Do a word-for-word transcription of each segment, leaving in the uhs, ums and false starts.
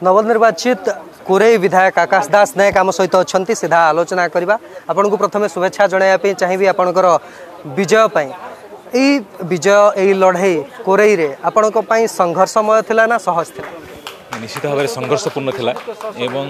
नवनिर्वाचित कोरै विधायक आकाशदास नायक आम सहित अच्छा सीधा आलोचना करवा। आपण को प्रथम शुभेच्छा जनाइबा चाहिए आपणकर विजय पाई। यही विजय यही लड़ाई कोरै रे आपण संघर्षमय थिला ना सहज थिला? निश्चित भाव में संघर्षपूर्ण थिला एवं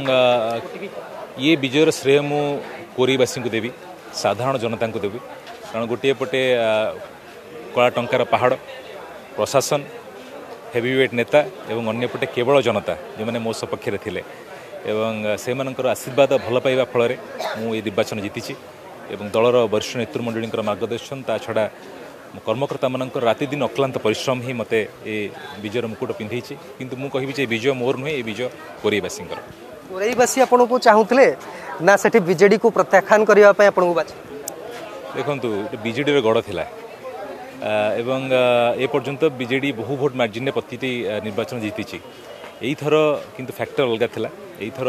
ये विजयर श्रेय मु कोरैवासी को देवी, साधारण जनता को देवी। कारण गोटे पटे कला टंकार पहाड़ प्रशासन हेवीवेट नेता एवं अन्य पटे केवल जनता जो मैंने मो सपक्ष थे एवं से आशीर्वाद भल पाइबा फल मु निर्वाचन जीति एवं दलर वरिष्ठ नेतृमंडली मार्गदर्शन ता छड़ा कर्मकर्ता मान राति दिन अक्लांत परिश्रम ही मते ए विजयर मुकुट पिंधि किंतु मु कहि विजय मोर नुहे विजय कोरैवासी। कोरैवासी आपन को चाहूले ना सेठी बीजेडी को प्रत्याख्यान करबा पय आपन को बाछ? देखंतु बीजेडी रे गड़ थिला एवं ए पर्यंत बीजेडी बहु भोट मार्जिन प्रति निर्वाचन जीति यही थर किंतु फैक्टर अलग थिला। यही थर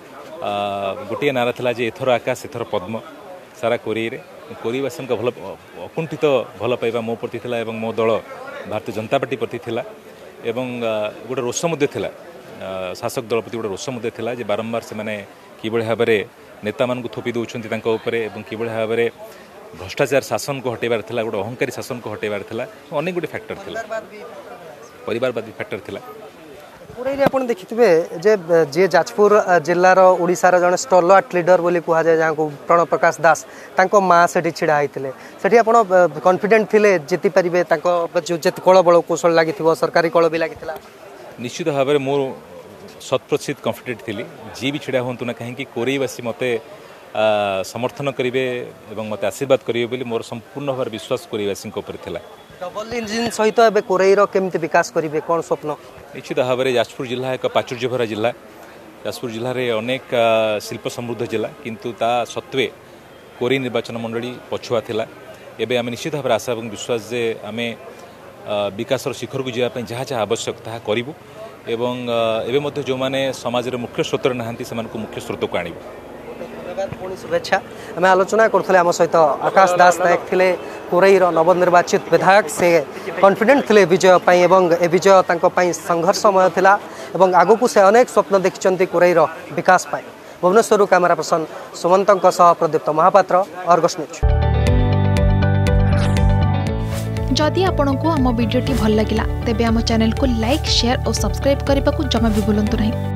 गोटे नारा थिला जे एथर आकाश एथर पद्म सारा कोरै रे कोरैवासी भल अकुंठित भल पाइबा मो प्रति थिला एवं मो दल भारतीय जनता पार्टी प्रति थिला एवं गोटे रोष मध्य थिला शासक दल प्रति गोटे रोष मध्य थिला जे बारंबार से माने किबळे भाव में नेता मान को थोपी दउछंती तांका ऊपर एवं किबळे भाव में भ्रष्टाचार शासन को हटेबार थिला, गोटे अहंकारी शासन को हटेबार थिला, अनेक गोटे फैक्टर थिला, परिवारवादी फैक्टर थिला। कोरै रे आपण देखिथिबे जे जे जाजपुर जिल्लार ओडिसार जने स्टॉलवार्ट लीडर बोली कुहा जाय जहाँ को प्रणव प्रकाश दास तांको माँ सेठी छिड़ा आइथिले सेठी आपण कॉन्फिडेंट थिले जीति परिबे तांको जो जे कळ बळ कौशल लागिथिबो सरकारी कळ भी लागिथिला? निश्चित भाव में मोर शत प्रतिशत कॉन्फिडेंट थिली जी भी छिड़ा होंतु ना कहीं कोरैवासी मते समर्थन करेंगे और मत आशीर्वाद करेंगे बोली मोर संपूर्ण भाव विश्वास कोरैवासी ऊपर थिला। डबल इंजिन सहित एबे कोरैर केमती विकास करेंगे कौन स्वप्न? निश्चित भाव में जाजपुर जिला एक प्राचुर्य भरा जिला। जाजपुर जिले में अनेक शिल्प समृद्ध जिला किंतु ता सत्वे कोरै निर्वाचन मंडली पछुआ थिला। एबे आम निश्चित भाव आशा और विश्वास जे आम विकास शिखर को जावाई जहाँ जहाँ आवश्यक ताहा करूँ एवं एबे मध्य जो माने समाज रे मुख्य स्रोत नहांती से मुख्य स्रोत को आणिबु। धन्यवाद। शुभेच्छा। आम आलोचना करथले आम सहित आकाशदास नायक थिले कोरैर नवनिर्वाचित विधायक से कॉन्फिडेंट थिले विजय पाई एवं ए विजय तांको पाई संघर्षमय थिला एवं आगो को से अनेक स्वप्न देखिचंती कोरैर विकास पाई। भुवनेश्वर कैमरा पर्सन सुमंतक सह प्रदीप्त महापात्र, अर्गस न्यूज। जदि आपंक आम भिडी भल लगा तेब आम चैनल को लाइक शेयर और सब्सक्राइब करने को जमा भी भूलु नहीं।